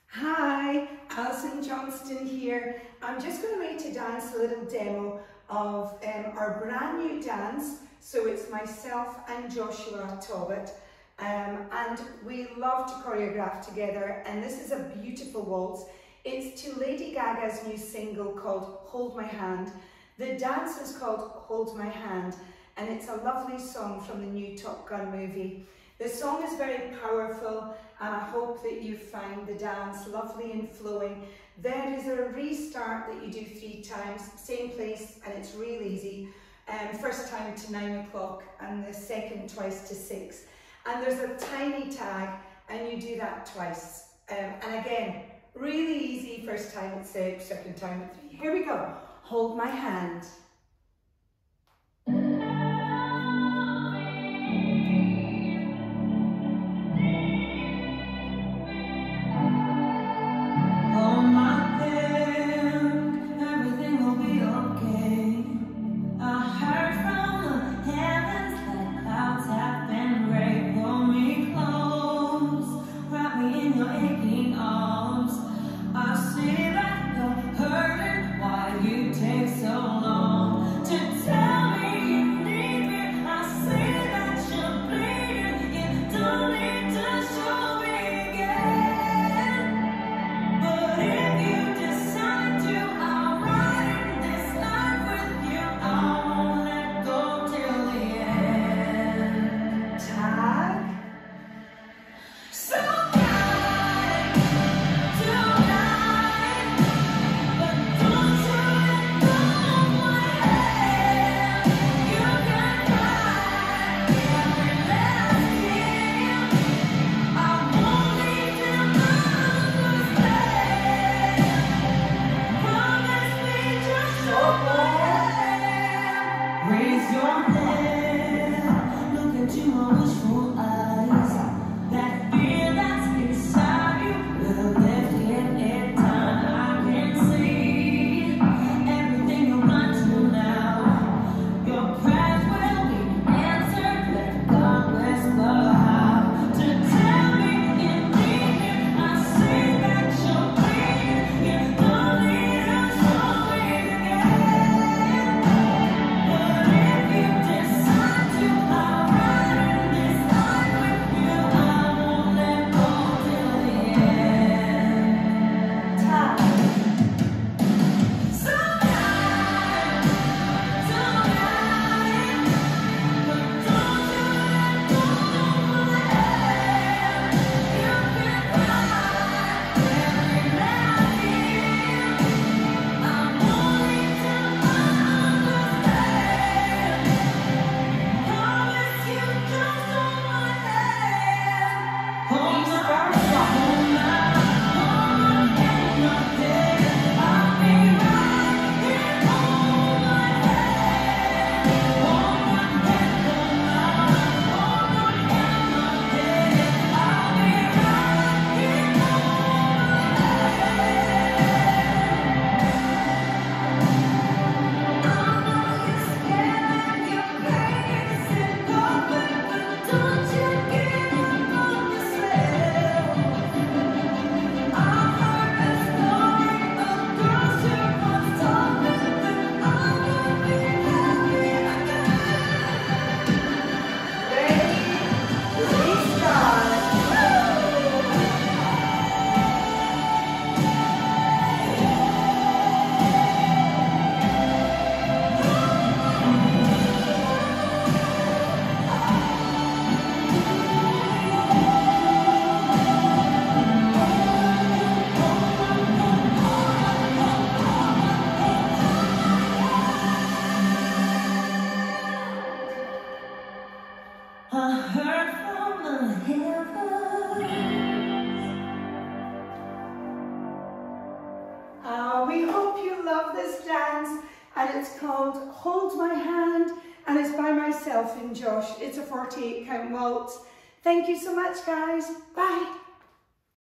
Hi, Alison Johnstone here. I'm just going to make to dance a little demo of our brand new dance. So it's myself and Joshua Talbot, and we love to choreograph together, and this is a beautiful waltz. It's to Lady Gaga's new single called Hold My Hand. The dance is called Hold My Hand, and it's a lovely song from the new Top Gun movie. The song is very powerful, and I hope that you find the dance lovely and flowing. There is a restart that you do 3 times, same place, and it's real easy. First time to 9 o'clock, and the second twice to 6. And there's a tiny tag, and you do that twice. And again, really easy, first time at 6, second time at 3. Here we go. Hold my hand. Raise your head, look into my wishful eyes. That fear that's inside you will lift it down. I can see everything you're blind to now. Your prayers will be answered. Let God whisper how to tell me you need me. I see that you're bleeding. You don't need to show me again. I heard from the heavens. We hope you love this dance, and it's called Hold My Hand, and it's by myself and Josh. It's a 48 count waltz. Thank you so much, guys. Bye.